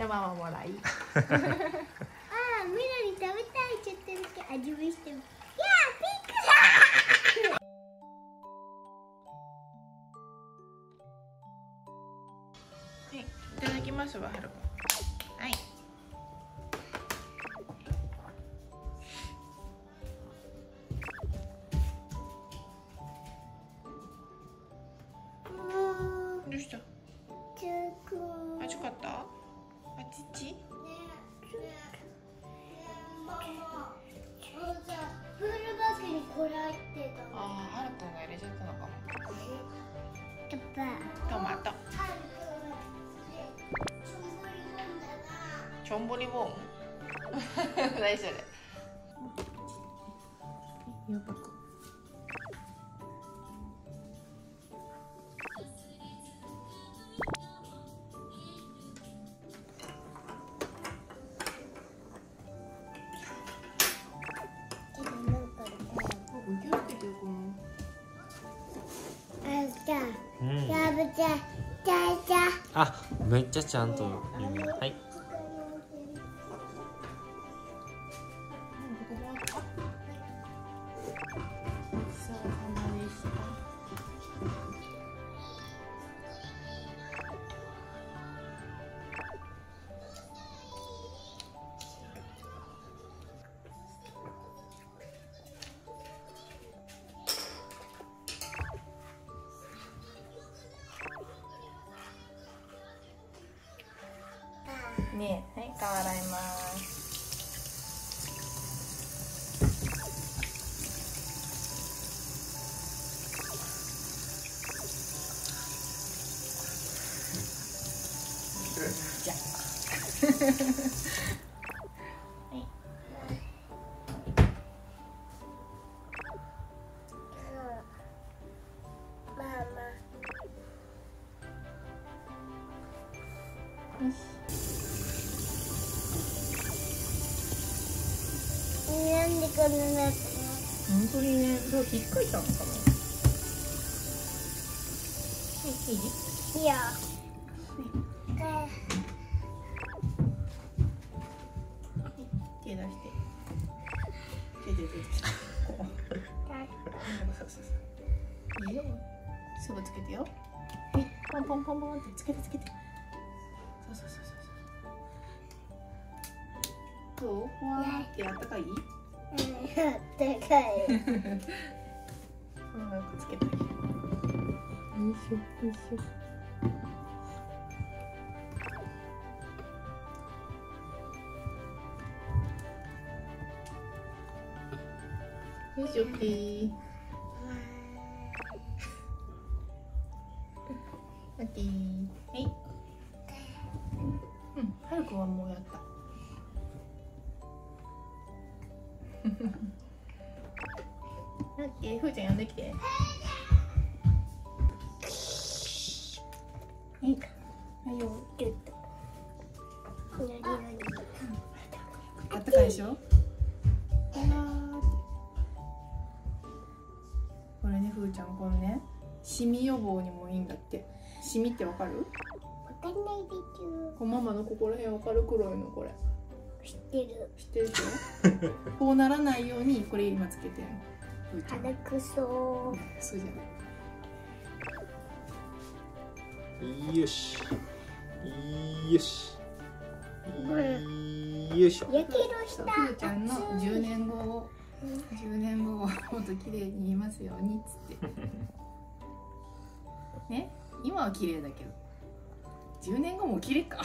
のままもらい。 ああ、みなに食べたいちょっとだけ味見しても。いやー、ピンクだ。 はい、いただきますわ、はるくん。はい。どうした？暑かった？あちち？ プールバッグにこれ入ってた。 ああ、はるくんが入れちゃったのかも。トマト。ちょんぼりボーン。何それ。よく。 あ、めっちゃちゃんと言う。はい。 ねえ、はい、顔洗います。じゃ。はい。 ママ。 よし。 なんでこんななってるの？ 本当にね、そうひっかいたのかな。いい？ いや。 手出して。手で。こう。そうそうそう。いいよ。すぐつけてよ。はい、ポンポンポンポンってつけて。そう。どう？ふわーってあったかい？ あったかい。 このままくっつけてあげる。よいしょ。よし、オッケー。オッケー。はい。うん、はるくんはもうやった。オッケー、ふーちゃん呼んできて。はい。はいよ。 ギュッと。 あったかいでしょ。これね、ふーちゃん、このね、シミ予防にもいいんだって。シミってわかる？ わかんないでちゅ。 こうママのここら辺わかる？黒いのこれ。 知ってる。 知ってるでしょ？こうならないようにこれ今つけてるの。ふーちゃん。 鼻くそ。 そうじゃない。 よし。よし。よいしょ。 やけどした。 ふーちゃんの10年後もっと綺麗に見えますようにっつってね、今は綺麗だけど10年後も綺麗か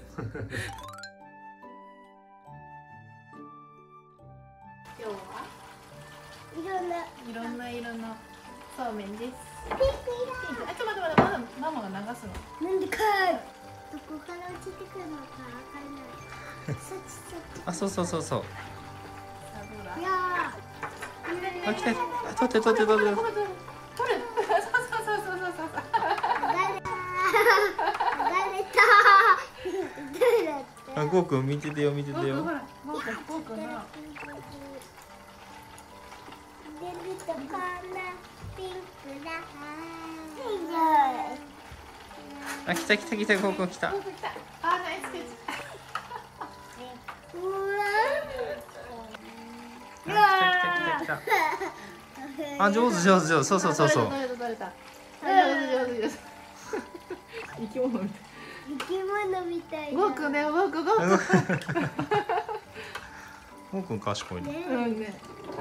今日はいろんな色のそうめんです。 ピンクあ、ちょっと待って、ママが流すの。 なんでかい。どこから落ちてくるのかわからない。 あ、そう。 さあどうだ。 いやー。 あ、来た。取って。 取る。そう。 剥がれた。 あ、ゴーくん見ててよ。 ほら、ゴーくんの。 出るとこんなピンクだ。 あ、来た。ゴーくん来た。 あ、ナイスキャッチ。 来た来た来た来た。あ、上手上手上手。そうそうそうそう。 取れた取れた。上手上手上手。生き物みたい。 生き物みたいな。 動くね動く動く。 もうくん賢いね。 うんね。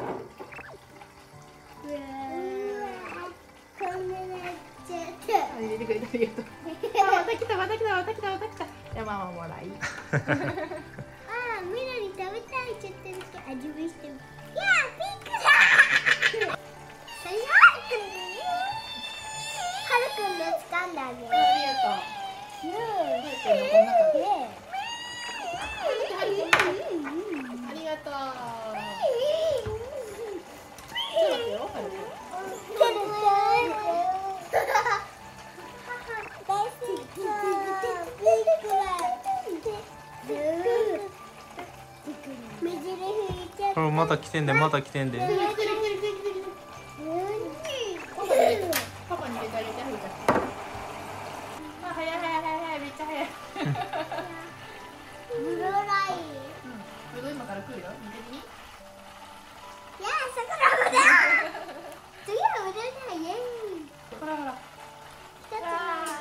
こんななっちゃった。 入れてくれてありがとう。また来たまた来たまた来たまた来た。じゃあママもらい。 あー、みなり食べたいちゃってるけど味見しても。いやー、ピンクだー。それはるくんの掴んだね。 ありがとう。ありがとう。ちょっと待ってよ。 これまた来てんで、また来てんで。 パパに入れてあげて、はるちゃん。あ、早い早い早い早い、めっちゃ早い。 ブロライ。 ぶどう今から来るよ。見てみ。 いやー、さくらんぼだ。次はブロライ、イエーイ。 ほらほら。 一つは。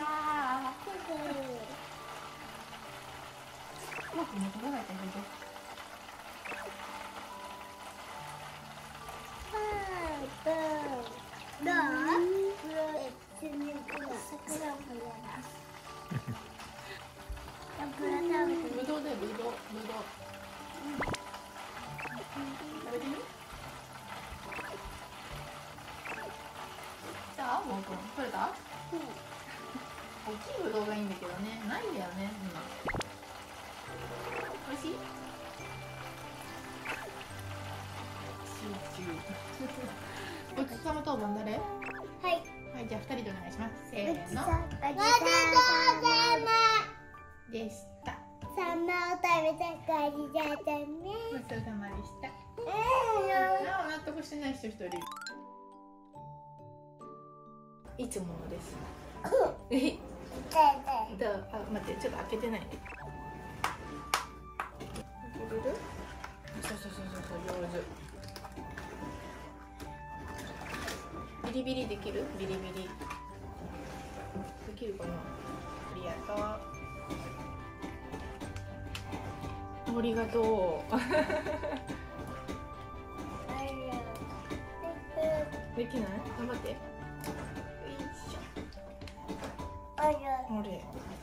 うまくね、取らないといけない。 どう？さくらんぼだな。 ぶどうで、ぶどう、ぶどう。食べてみ。じゃあ、もうくん、取れた？大きいぶどうがいいんだけどね、ないんだよね、今。美味しい？ごちそうさま当番誰？ はい。 はい、じゃあ2人でお願いします。せーの。 ごちそうさまでした。 サンマを食べたかりだったね。 ごちそうさまでした。ああ、納得してない人一人。いつものです。どう？あ、待って、ちょっと開けてないで。そうそうそうそう、上手。ビリビリできる？ビリビリ。できるかな？ありがとう。ありがとう。できない？頑張って。よいしょ。あれ。